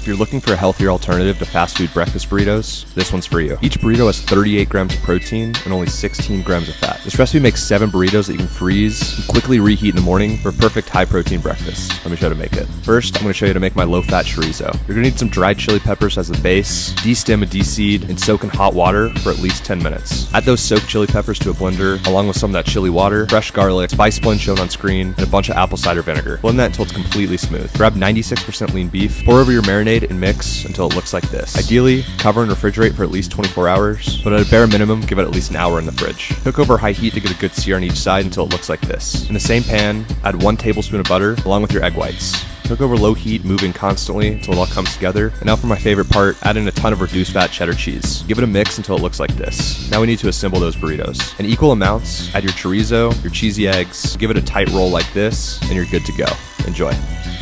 If you're looking for a healthier alternative to fast food breakfast burritos, this one's for you. Each burrito has 38 grams of protein and only 16 grams of fat. This recipe makes 7 burritos that you can freeze and quickly reheat in the morning for a perfect high-protein breakfast. Let me show you how to make it. First, I'm going to show you how to make my low-fat chorizo. You're going to need some dried chili peppers as the base, de-stem and de-seed, and soak in hot water for at least 10 minutes. Add those soaked chili peppers to a blender, along with some of that chili water, fresh garlic, spice blend shown on screen, and a bunch of apple cider vinegar. Blend that until it's completely smooth. Grab 96% lean beef, pour over your marinade, and mix until it looks like this. Ideally, cover and refrigerate for at least 24 hours, but at a bare minimum, give it at least an hour in the fridge. Cook over high heat to get a good sear on each side until it looks like this. In the same pan, add 1 tablespoon of butter along with your egg whites. Cook over low heat, moving constantly until it all comes together. And now for my favorite part, add in a ton of reduced fat cheddar cheese. Give it a mix until it looks like this. Now we need to assemble those burritos. In equal amounts, add your chorizo, your cheesy eggs, give it a tight roll like this, and you're good to go. Enjoy.